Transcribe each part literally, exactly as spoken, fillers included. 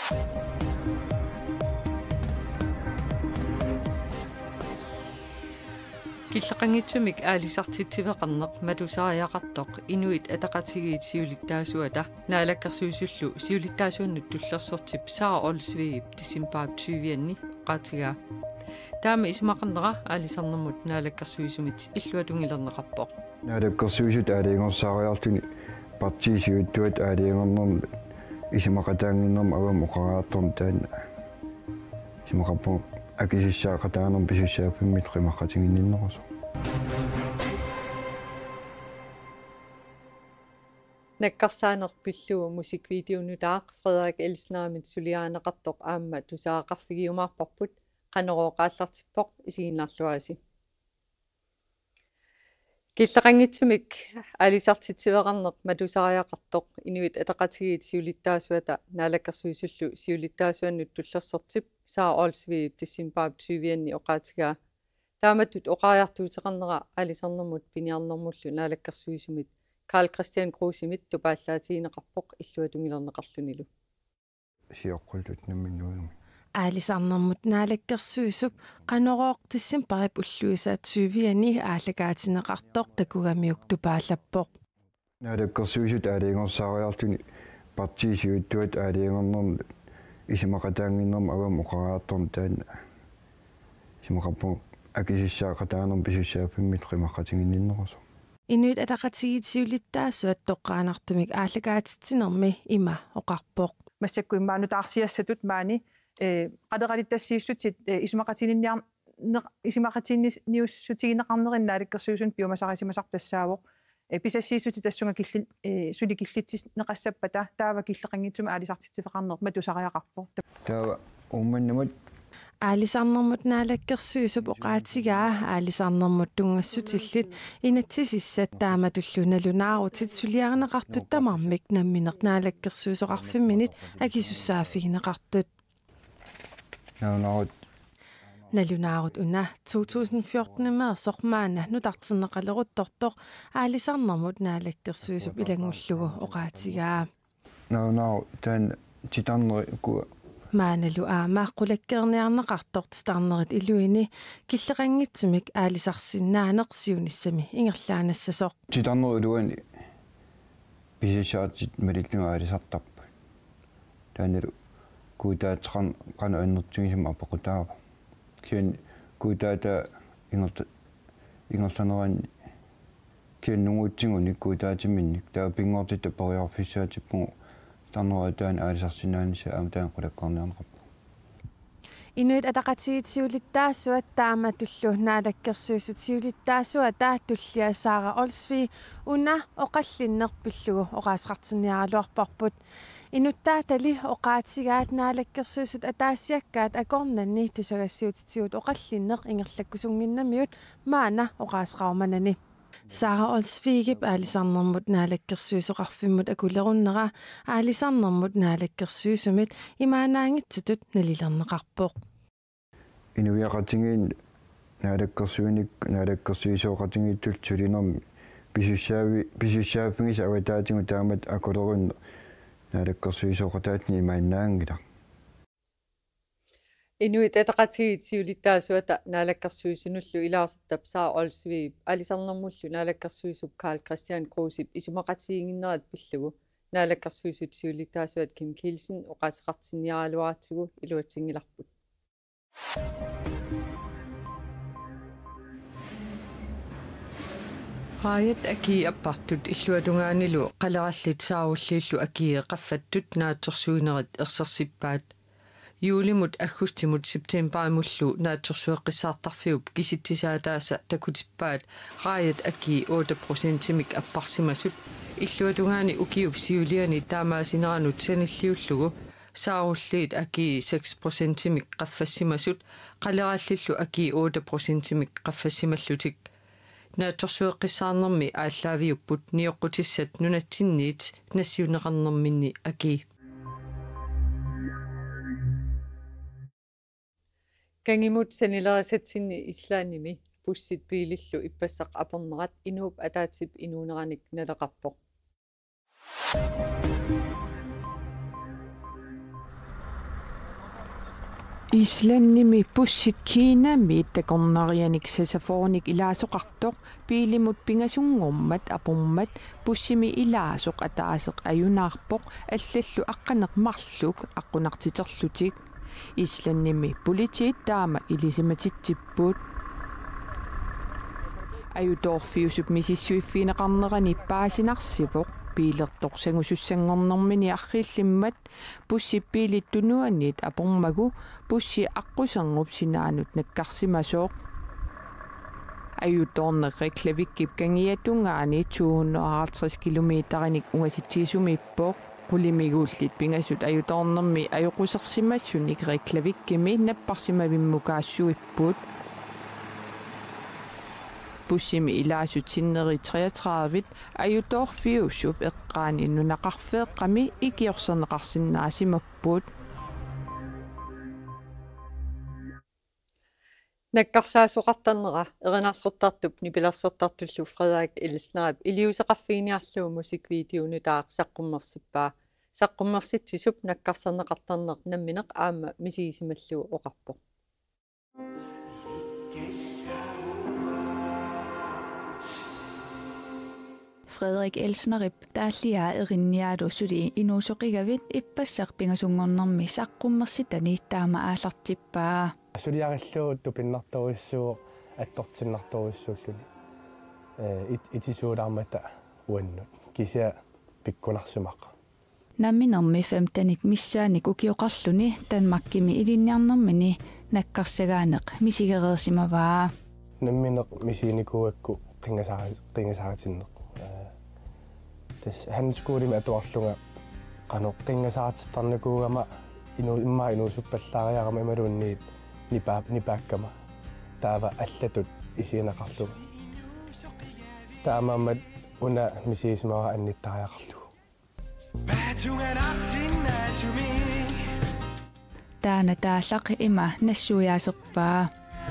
Killaqangitsumik aalisartitsiveqarneq matusariaqartoq inuit ataqatigiit siulittaasuata naalakkersuisullu siulittaasuannut tullersortip saa olsviip tissimpaap tyvianni qaatigaa taama ismaqarnera aalisarnermut naalakkersuisumit illuatungilerneqarpoq naalakkersuisut aaliingorsaariartuni partiisiuttuat aaliingornerm ismaqataanginnerm avam oqaraartorn taanna ismaqarpoq akisissaaqataanerm pisussaappimmit qimaqqatiginninnerusu nakkarsaanerpillugu musikvideonutaaq Frederik Elsnermit suliaaneqartoq aamma tusaaqarfigiumaarparput qanerooqaallartippoq isiginnaarluasi killaqangitsumik aalisartitsiveqarneq matusariaqartoq inuit ataqatigiit siulittaasuata naalakkersuisullu siulittaasuannut tullersortip saa olsviip tissimpaap tyvianni oqaatigaa taamatut oqaariartuuteqarnera aalisarnermut piniarnermullu naalakkersuisumit Carl Christian Grusimit tupaallaatigineqarpoq illuatungilerneqarlunilu siоққултут намминнуими аалисарнэрмут наалаккерсуисуп канорооқ тиссимпарип уллуисаат сувиани аалагаатинеқартоқ такугамиук тупааллаппоқ наалаккерсуисут аалиингорсаариартуни партиисиуттуат аалиингорнерм исимақатаангиннерм авам оқараарторн таанна исимақарпоқ акисиссаақатаанерм писуссааффиммит қимаққатигинниннерусу инуит атақатигит сиулиттаасуат тоққаанартумик аалагаатитсинерми има оқарпоқ массаккуиммаану таарсиассатут маани э qadaqalittassiissutsit исмақатининниар исмақатинниуссутигинеқарнерин наалаккерсуисун пиумасарисимасартассаавоқ э писассииссути тассунга килли э сули киллитсис неқассаппата таава киллеқангитсума аалисартитсифеқарнер матусариақарпо таава умманнамут аалисарнэрмут наалаккерсуисуп оqaatigaa аалисарнэрмут тунгассутиллит инатсисиссат тааматуллуналунаарутит сулиарнеқартут тамармик намминеқ наалаккерсуисоқарфимминит акисуссааффигинеқартут наунаарут налунаарут уна two thousand fourteen имеерсормаана нутартиннеқалерутторторқ аалисарнэрмут наалаккерсуисуп илангуллугу оqaatigaa наунаару таан титарнери ку maaнаlu aamaaqqullakkeerniarneqartort starnerит илуини киллеқангитсумик аалисарсиннаанеқсиунissami ингерлаанассасоқ титарнери улуани бисисаатит малиллуга аалисартарпа таанеру куутаатеқан қана аннертугисама апоқутаава киан куутаата ингерт ингерланеран киан нугуутсигуник куутаатиминник таа пингортита периарфиссаатиппугу таннератаан аалисарсинааниса аамтаан қулаккорниарнеқарпа инуит атақатигит сиулиттаассуат таама туллу наалаккерсуисут сиулиттаассуа тааттуллиасаара олсви уна оқаллиннерпиллугу оқаасеқартинниаралуарпарпут инуттаатали оқаатигаат наалаккерсуисут атаассиаккаат акорнанни тусагассиутитсигут оқаллиннеқ ингерлаккусунгиннамиут маана оқаасеқарманани Sara Olsvigip aalisarnermut naalakkersuisoqarfimmut akullerunera aalisarnermut naalakkersuisumit imaanaangitsutut nalilerneqarpoq inuiaqatingiin naalakkersuinik naalakkersuisoqatingiittul tulinermi pisussaavi pisussaaffingis avataatigu taamat akullerun naalakkersuisoqataatni imaannaangila Inuit ataqatigiit siulittaasuata naalakkersuisunullu ilaarsartap saa olsviip alisarnermullu naalakkersuisup Carl Christian Grusip isumaqatiginnerat pillugu naalakkersuisut siulittaasuat Kim Kielsen oqaseqartinniaraluartigu iluatsingilarput Hayat aki appartut illuatungaanilu qalerallit saarulliillu aki qaffattut naatsorsuinerit ersersippaat Juulimut agustimut septemberimullu naatsorsueqqissaartarfiup kisittisaataasa takutippaat raayat aki eight procent-imik apparsimasut illuatungaani ukiup siuliani taamaasineraanut sanilliullugu saarulliit aki six procent-imik qaffassimasut qalerallillu aki eight procent-imik qaffassimallutik naatsorsueqqissaarnermi ааllaавиуппут ниоққутиссат нунатсинниит нассиунеқарнерминни аки Kangimut sanilerasetsinni islaanimi pussit piilillu ippassaq apernerat inuup ataatip inuuneranik naleqarpoq Islannimi pussit Kiinami takornarianik sasafornik ilaasoqartoq piilimut pingasungormat apummat pussimi ilaasoq ataaseq ajunaarpoq allallu aqqaneq marluk aqunartiterlutik Islannimi politiit taama ilisimatitsippuut ajutorfiusup misissuiffiineqarnerani paasinarsipoq piilertorsangusussangornermini arriillimmat pussippiilit tunuanniit apormagu pussi aqusangup sinaanut nakkarsimasooq ajutornerrik klavikkip kangiatungaani to hundrede og halvtreds kilometerinik ungasitiisumippoq qulimiguullit pingasut ajutornermi ajoqusarsimassunik riklavikkimi napparsimavimmukaassuippuut pussimi ilaasut sinneri treogtredive ajutorfiusup eqqaani nunaqarfeeqqami ikiorserneqarsinnaasimapput наккарсаасоқартарнера эринарсертартуп нипиларсертартуллу Frederik Elsnerip илиусеқарфииниарлуу мусиквидеону таақ саққуммерсиппаа саққуммерситсисуп наккарсарнеқартарнеқ намминеқ аама мисигисималлуу оқарпоқ Frederik Elsnerip taallia erinniaadu suli inuusoqigavit ippassaq pingasungornermi saqqummersitani taama aallartippaa suliarilluu tupinnartoruissuo attortinnartoruissuulluni э итисуудармата уаннут кися пиккунарсумаqa намминерми femtanit missaanik ukioqarluni танмаккими илинниарнэрмини наккарсагаанеқ мисигереерсимаваа намминеқ мисиникуакку qingasаа qingasaatинneq тас ханскуулими атуарлунга qanoq qingasaatittarnakуугама ину имма инуусуппаллаариарама ималуунниит нипаа нипааккама таава аллатут исиинеқарлуга таамааммат уна мисиисмара анниттариақарлугу таана тааллақ има нассуяасерпаа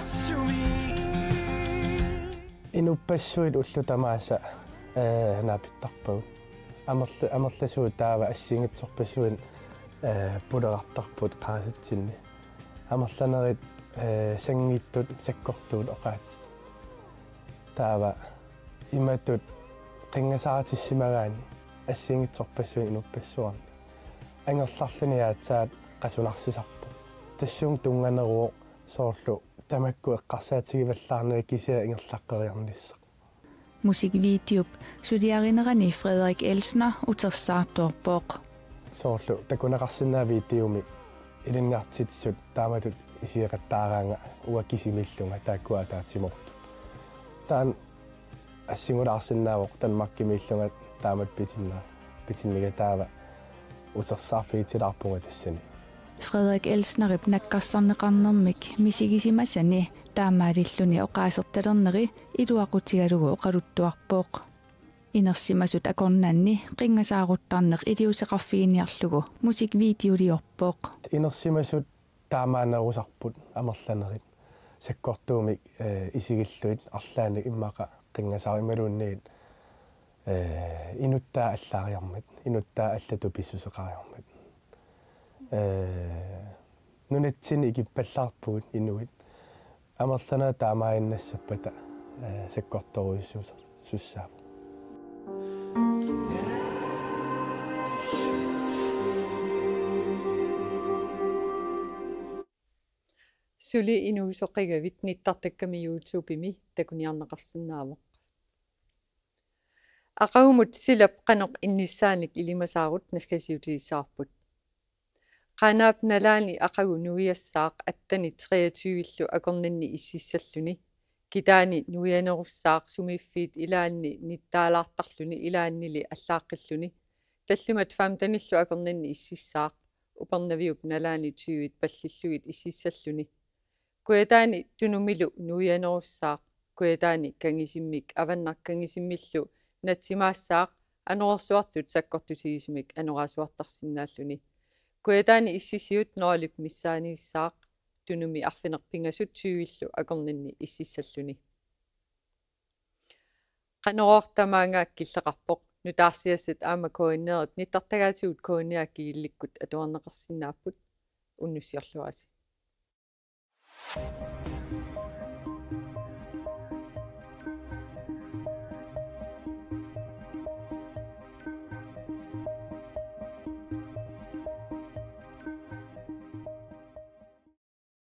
инуппассуит уллутамааса э наапиттарпагу амерлу амерласуу таава ассингитсорпассуин э пулерартарпут qaasitsinni амерланерит э сангиттут саккортуут оқаатит таава иматут qingasaatissimaгаани ассингитсорпассуин инуппассуарни ангерларлуниаатсаат qasunarsisarpu тассуун тунганеруо соорлу тамакку эққарсаатигиваллаарнери кисиа ингерлаққериарниссақ musikvideop sudiarinерани Frederik Elsner utersaartuorpooq соорлу такунеқарсинаа видеоми илинниартитсут тааматут исиеқаттаараанга уаккисимиллунга тааккуа таатиморту таан ассигулаарсинаавоқ танмаккимииллунга таамат питиннаа питиннига таава утерсаарфиитилаарпунга тассани Frederik Elsnerip nakkarsarneqarnermik misigisimassani taamaalilluni oqaasерtalerneri iluaqutigalugu oqaluttuarpooq inersimasut akornaanni qingasaaruttarneq iliuseqarfiiniarlugu musikvideoliorpooq inersimasut taamaanerusarput amerlanerit sakkortuumik isigilluit арлааник иммаqa qingasaar imaluunniit э инутtaa аллаариармат инутtaa аллату писсусеқариармат э нунатсини икиппаллаарпугут инуит амерлана таамаиннассаппата э саккорторуиссуусер суссаап сули инуусоқигавит ниттартакками YouTube-ими такуниарнеқарсинаавоқ ақаумут силап қаноқ инниссааник илимасаарут наскасиутигиссаарпут qanaap nalaani aqagu nuiassaaq attani treogtyve-llu akornanni issiссаллуни китаани нуианерусsaaq сумиффиит илаанни ниттаалаартарлүни илааннили аллааққиллүни таллумат фаамтаниллу акорнанни иссиссаақ упернавиуп налаани tyve паллиллугит иссиссаллүни куятаани тунумилу нуианерусsaaq куятаани кангисиммик аваннаркангисиммиллу натсимаассаақ анорсуартут саккортутигисимик анораасуартарсинааллуни куятаани иссисиут ноолип миссаанииссаақ тунуми арфинерпингасут tyve-ллу акорнанни иссиссаллуни qanoroortamaangaak killeqarpoq nutaarsiassat aama koinneerit nittартагаатигут koinniaakki illikkut atuarneqarsinnaapпут уннуссиорлуаси Thank you.